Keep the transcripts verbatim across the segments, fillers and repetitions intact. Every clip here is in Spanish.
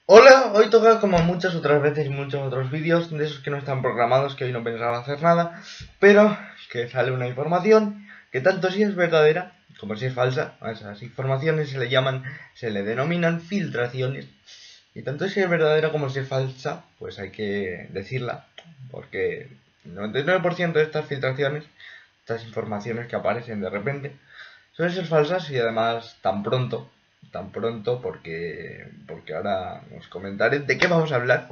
Hola, hoy toca como muchas otras veces y muchos otros vídeos de esos que no están programados, que hoy no pensaba hacer nada, pero que sale una información que tanto si es verdadera como si es falsa. A esas informaciones se le llaman, se le denominan filtraciones, y tanto si es verdadera como si es falsa, pues hay que decirla, porque el noventa y nueve por ciento de estas filtraciones, estas informaciones que aparecen de repente, suelen ser falsas y además tan pronto tan pronto porque porque ahora os comentaré de qué vamos a hablar.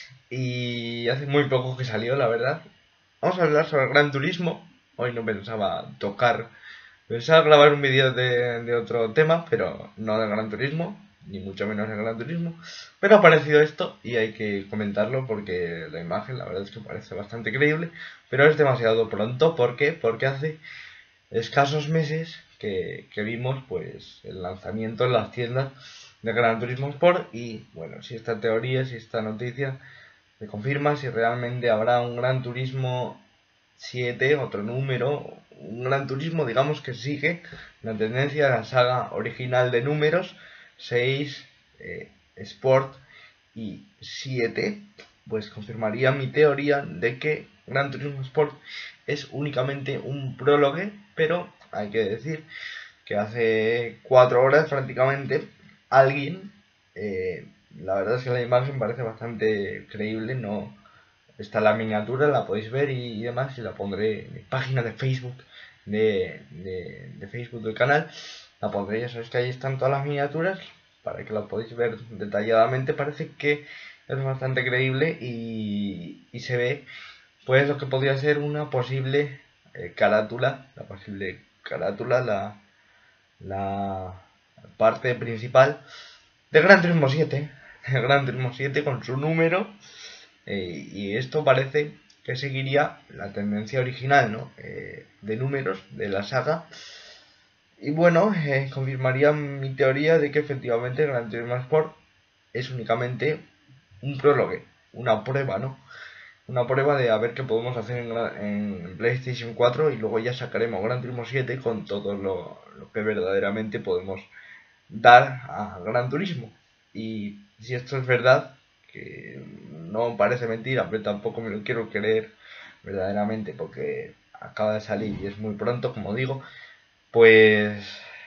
Y hace muy poco que salió, la verdad. Vamos a hablar sobre el Gran Turismo. Hoy no pensaba tocar, pensaba grabar un vídeo de, de otro tema, pero no del Gran Turismo, ni mucho menos del Gran Turismo. Pero ha aparecido esto y hay que comentarlo porque la imagen, la verdad es que parece bastante creíble, pero es demasiado pronto. ¿Por qué? Porque hace escasos meses que, que vimos pues el lanzamiento en las tiendas de Gran Turismo Sport. Y bueno, si esta teoría, si esta noticia me confirma si realmente habrá un Gran Turismo siete, otro número, un Gran Turismo, digamos, que sigue la tendencia de la saga original de números seis, eh, Sport y siete. Pues confirmaría mi teoría de que Gran Turismo Sport es únicamente un prólogo, pero hay que decir que hace cuatro horas prácticamente alguien, eh, la verdad es que la imagen parece bastante creíble, no está la miniatura, la podéis ver y, y demás, y la pondré en mi página de Facebook, de, de, de Facebook del canal, la pondré, ya sabéis que ahí están todas las miniaturas, para que la podáis ver detalladamente. Parece que es bastante creíble y, y se ve pues lo que podría ser una posible eh, carátula, la posible carátula, la, la parte principal de Gran Turismo siete, el Gran Turismo siete con su número, eh, y esto parece que seguiría la tendencia original, ¿no? Eh, de números de la saga. Y bueno, eh, confirmaría mi teoría de que efectivamente Gran Turismo Sport es únicamente un prólogo, una prueba, ¿no? Una prueba de a ver qué podemos hacer en, en PlayStation cuatro, y luego ya sacaremos Gran Turismo siete con todo lo, lo que verdaderamente podemos dar a Gran Turismo. Y si esto es verdad, que no parece mentira, pero tampoco me lo quiero creer verdaderamente porque acaba de salir y es muy pronto, como digo, pues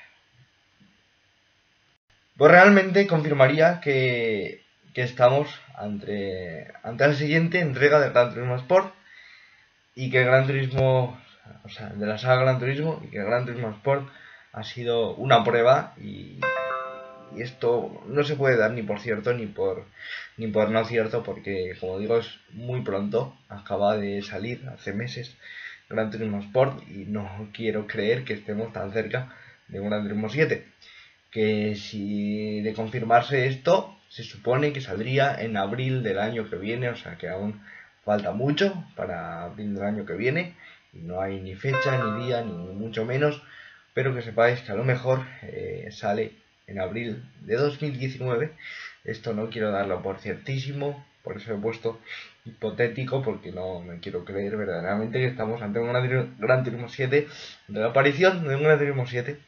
pues realmente confirmaría que, que estamos ante, ante la siguiente entrega de Gran Turismo Sport, y que el Gran Turismo, o sea, de la saga Gran Turismo, y que el Gran Turismo Sport ha sido una prueba. Y, y esto no se puede dar ni por cierto ni por ni por no cierto, porque como digo es muy pronto, acaba de salir hace meses Gran Turismo Sport y no quiero creer que estemos tan cerca de un Gran Turismo siete, que si de confirmarse esto se supone que saldría en abril del año que viene, o sea que aún falta mucho para abril del año que viene y no hay ni fecha ni día ni mucho menos, pero que sepáis que a lo mejor eh, sale en abril de dos mil diecinueve. Esto no quiero darlo por ciertísimo, por eso he puesto hipotético, porque no me quiero creer verdaderamente que estamos ante un Gran Turismo siete, de la aparición de un Gran Turismo siete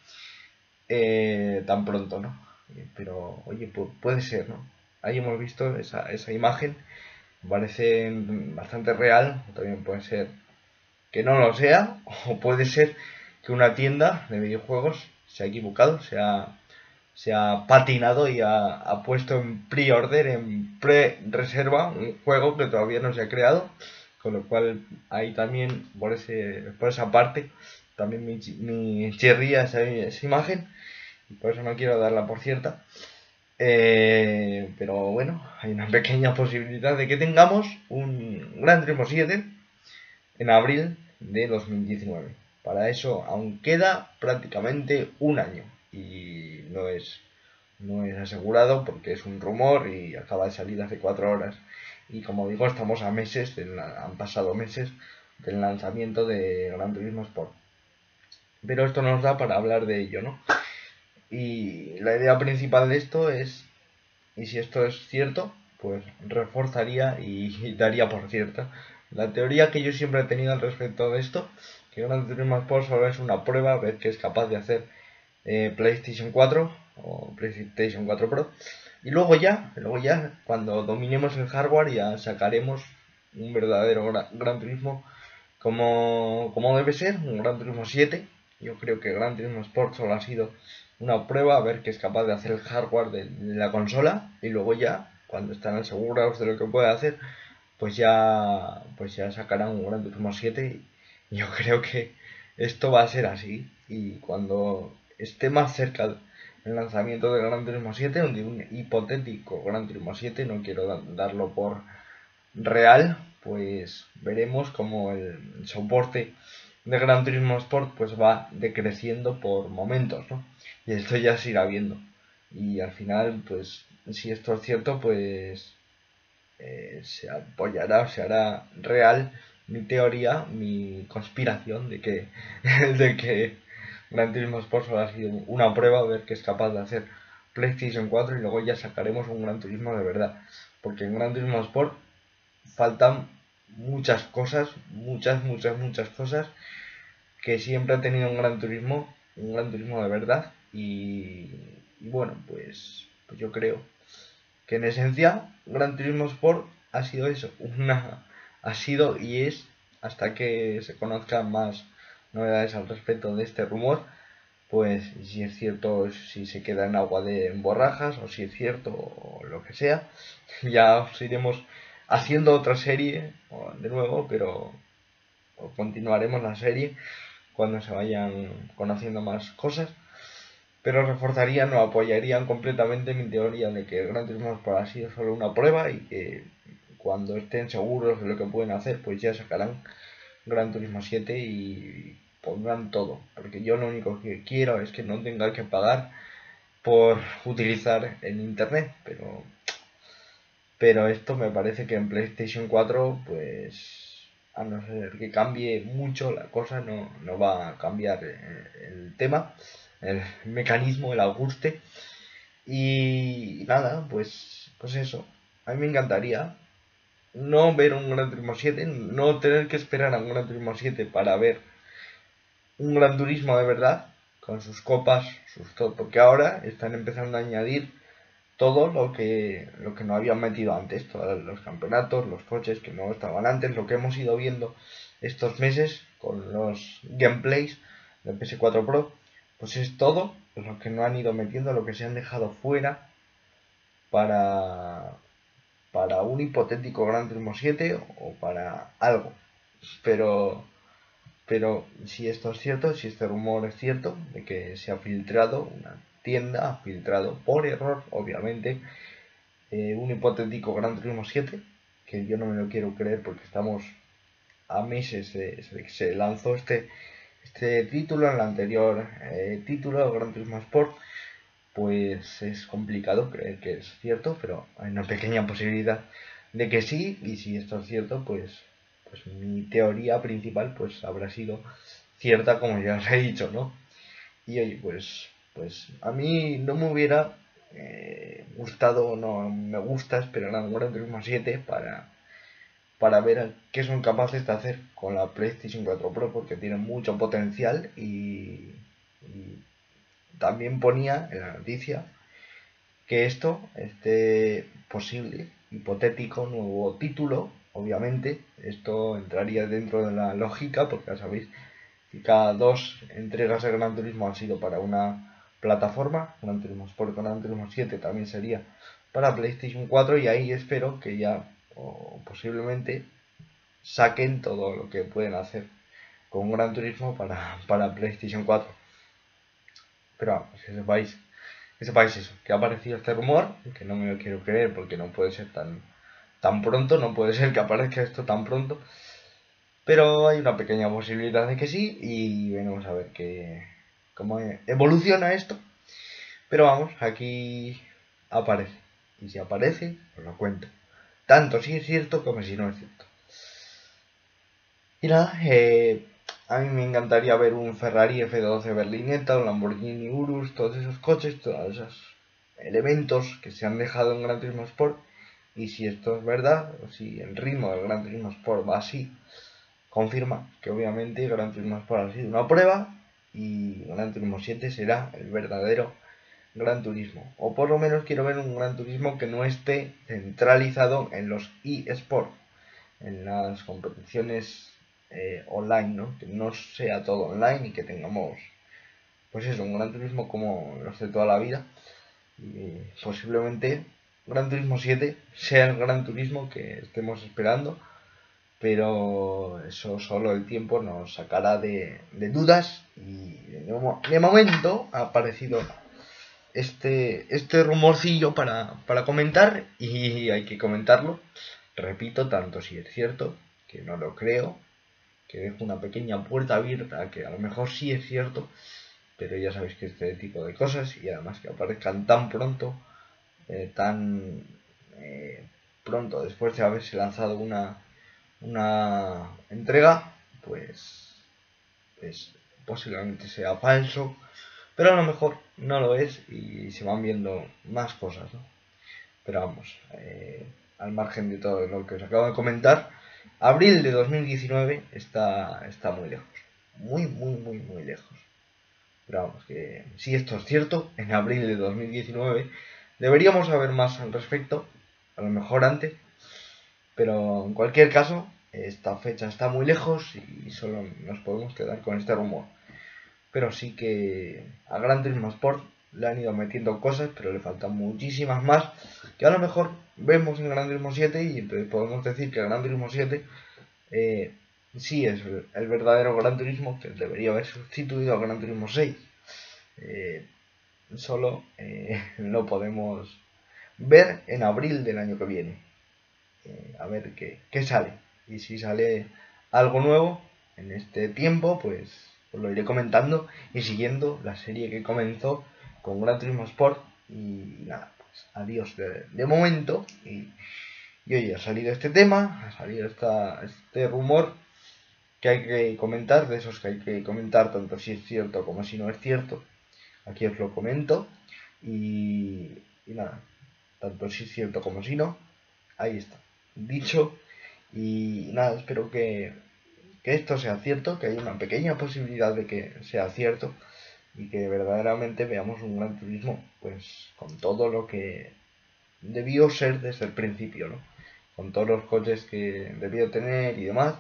eh, tan pronto, ¿no? Pero, oye, pu puede ser, ¿no? Ahí hemos visto esa, esa imagen, parece bastante real, o también puede ser que no lo sea, o puede ser que una tienda de videojuegos se ha equivocado, se ha, se ha patinado y ha, ha puesto en pre-order, en pre-reserva, un juego que todavía no se ha creado, con lo cual ahí también, por, ese, por esa parte, también me, me chirría esa, esa imagen, y por eso no quiero darla por cierta. Eh, pero bueno, hay una pequeña posibilidad de que tengamos un Gran Turismo siete en abril de dos mil diecinueve. Para eso aún queda prácticamente un año y no es, no es asegurado porque es un rumor y acaba de salir hace cuatro horas. Y como digo, estamos a meses, del, han pasado meses del lanzamiento de Gran Turismo Sport. Pero esto nos da para hablar de ello, ¿no? Y la idea principal de esto es, y si esto es cierto, pues reforzaría y daría por cierta la teoría que yo siempre he tenido al respecto de esto, que Gran Turismo Sport solo es una prueba, a ver qué es capaz de hacer eh, PlayStation cuatro o PlayStation cuatro Pro, Y luego ya, luego ya, cuando dominemos el hardware, ya sacaremos un verdadero gra Gran Turismo como, como debe ser, un Gran Turismo siete. Yo creo que Gran Turismo Sport solo ha sido una prueba a ver qué es capaz de hacer el hardware de, de la consola, y luego ya, cuando están seguros de lo que puede hacer, pues ya pues ya sacarán un Gran Turismo siete. Y yo creo que esto va a ser así, y cuando esté más cerca el lanzamiento del Gran Turismo siete, un, un hipotético Gran Turismo siete, no quiero darlo por real, pues veremos como el soporte de Gran Turismo Sport pues va decreciendo por momentos, ¿no? Y esto ya se irá viendo. Y al final, pues, si esto es cierto, pues eh, se apoyará, se hará real mi teoría, mi conspiración de que, de que Gran Turismo Sport solo ha sido una prueba, a ver qué es capaz de hacer PlayStation cuatro, y luego ya sacaremos un Gran Turismo de verdad. Porque en Gran Turismo Sport faltan muchas cosas, muchas, muchas, muchas cosas que siempre ha tenido un Gran Turismo, un Gran Turismo de verdad. Y, y bueno, pues, pues yo creo que en esencia Gran Turismo Sport ha sido eso, una ha sido y es, hasta que se conozcan más novedades al respecto de este rumor, pues si es cierto, si se queda en agua de borrajas, o si es cierto, o lo que sea, ya os iremos haciendo otra serie de nuevo, pero continuaremos la serie cuando se vayan conociendo más cosas. Pero reforzarían o apoyarían completamente mi teoría de que el Gran Turismo Sport ha sido solo una prueba, y que cuando estén seguros de lo que pueden hacer, pues ya sacarán Gran Turismo siete y pondrán todo. Porque yo lo único que quiero es que no tenga que pagar por utilizar el internet, pero pero esto me parece que en PlayStation cuatro, pues a no ser que cambie mucho la cosa, no, no va a cambiar el, el tema, el mecanismo, el ajuste. Y nada, pues, pues eso. A mí me encantaría no ver un Gran Turismo siete, no tener que esperar a un Gran Turismo siete para ver un Gran Turismo de verdad, con sus copas, sus todo, porque ahora están empezando a añadir todo lo que lo que no habían metido antes, todos los campeonatos, los coches que no estaban antes, lo que hemos ido viendo estos meses con los gameplays de P S cuatro Pro, pues es todo lo que no han ido metiendo, lo que se han dejado fuera para para un hipotético Gran Turismo siete o para algo. Pero pero si esto es cierto, si este rumor es cierto, de que se ha filtrado, una tienda ha filtrado por error, obviamente, eh, un hipotético Gran Turismo siete, que yo no me lo quiero creer porque estamos a meses de, de que se lanzó este, este título. En el anterior eh, título, Gran Turismo Sport, pues es complicado creer que es cierto, pero hay una pequeña posibilidad de que sí. Y si esto es cierto, pues, pues mi teoría principal pues habrá sido cierta, como ya os he dicho, ¿no? Y oye, pues, pues a mí no me hubiera eh, gustado, no me gusta esperar a un Gran Turismo siete para, para ver qué son capaces de hacer con la PlayStation cuatro Pro, porque tiene mucho potencial. Y, y también ponía en la noticia que esto, este posible, hipotético nuevo título, obviamente, esto entraría dentro de la lógica, porque ya sabéis que cada dos entregas de Gran Turismo han sido para una plataforma. Gran Turismo Sport, Gran Turismo siete también sería para PlayStation cuatro, y ahí espero que ya, o posiblemente, saquen todo lo que pueden hacer con Gran Turismo para, para PlayStation cuatro. Pero vamos, que sepáis, que sepáis eso, que ha aparecido este rumor, que no me lo quiero creer porque no puede ser tan, tan pronto, no puede ser que aparezca esto tan pronto, pero hay una pequeña posibilidad de que sí, y veremos a ver qué, cómo evoluciona esto. Pero vamos, aquí aparece, y si aparece, os lo cuento, tanto si es cierto como si no es cierto. Y nada, eh, a mí me encantaría ver un Ferrari F doce Berlinetta, un Lamborghini Urus, todos esos coches, todos esos elementos que se han dejado en Gran Turismo Sport. Y si esto es verdad, o si el ritmo del Gran Turismo Sport va así, confirma que obviamente Gran Turismo Sport ha sido una prueba, y Gran Turismo siete será el verdadero Gran Turismo, o por lo menos quiero ver un Gran Turismo que no esté centralizado en los eSports, en las competiciones eh, online, ¿no? Que no sea todo online y que tengamos, pues eso, un Gran Turismo como los de toda la vida. Y posiblemente Gran Turismo siete sea el Gran Turismo que estemos esperando, pero eso solo el tiempo nos sacará de, de dudas. Y de, de momento ha aparecido este, este rumorcillo para, para comentar, y hay que comentarlo. Repito, tanto si es cierto, que no lo creo, que dejo una pequeña puerta abierta a que a lo mejor sí es cierto, pero ya sabéis que este tipo de cosas, y además que aparezcan tan pronto, eh, tan eh, pronto después de haberse lanzado una, una entrega, pues, pues posiblemente sea falso, pero a lo mejor no lo es y se van viendo más cosas, ¿no? Pero vamos, eh, al margen de todo lo que os acabo de comentar, abril de dos mil diecinueve está, está muy lejos, muy, muy, muy, muy lejos. Pero vamos, que si esto es cierto, en abril de dos mil diecinueve deberíamos saber más al respecto, a lo mejor antes, pero en cualquier caso, esta fecha está muy lejos y solo nos podemos quedar con este rumor. Pero sí que a Gran Turismo Sport le han ido metiendo cosas, pero le faltan muchísimas más que a lo mejor vemos en Gran Turismo siete, y entonces podemos decir que Gran Turismo siete eh, sí es el verdadero Gran Turismo, que debería haber sustituido al Gran Turismo seis. Eh, solo eh, lo podemos ver en abril del año que viene. Eh, a ver qué, qué sale. Y si sale algo nuevo en este tiempo, pues os lo iré comentando y siguiendo la serie que comenzó con Gran Turismo Sport. Y nada, pues adiós de, de momento. Y, y oye, ha salido este tema, ha salido esta, este rumor que hay que comentar, de esos que hay que comentar tanto si es cierto como si no es cierto. Aquí os lo comento. Y, y nada, tanto si es cierto como si no, ahí está, dicho. Y nada, espero que, que esto sea cierto, que haya una pequeña posibilidad de que sea cierto y que verdaderamente veamos un Gran Turismo pues con todo lo que debió ser desde el principio, ¿no? Con todos los coches que debió tener y demás.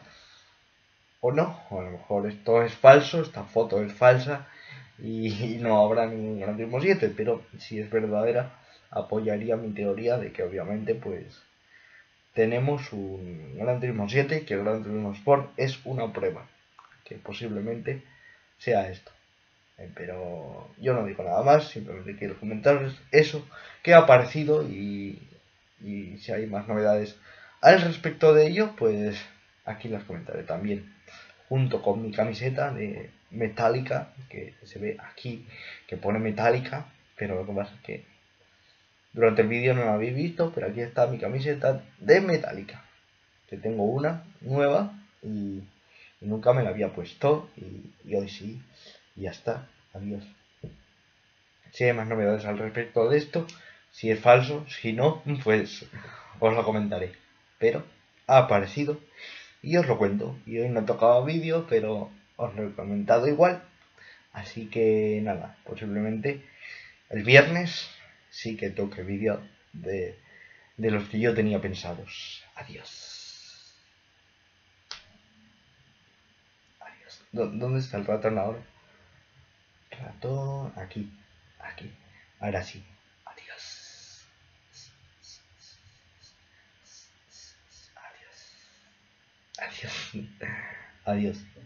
O no, o a lo mejor esto es falso, esta foto es falsa y, y no habrá ningún Gran Turismo siete, pero si es verdadera, apoyaría mi teoría de que obviamente pues tenemos un Gran Turismo siete, que el Gran Turismo Sport es una prueba, que posiblemente sea esto. Eh, pero yo no digo nada más, simplemente quiero comentaros eso, que ha aparecido, y, y si hay más novedades al respecto de ello, pues aquí las comentaré también, junto con mi camiseta de Metallica, que se ve aquí, que pone Metallica, pero lo que pasa es que durante el vídeo no lo habéis visto, pero aquí está mi camiseta de Metallica, que tengo una nueva y, y nunca me la había puesto, y, y hoy sí, y ya está, adiós. Si hay más novedades al respecto de esto, si es falso, si no, pues os lo comentaré, pero ha aparecido y os lo cuento. Y hoy no he tocado vídeo, pero os lo he comentado igual, así que nada, posiblemente el viernes sí que toque vídeo de, de los que yo tenía pensados. Adiós. Adiós. ¿Dónde está el ratón ahora? Ratón, aquí, aquí. Ahora sí. Adiós. Adiós. Adiós. Adiós.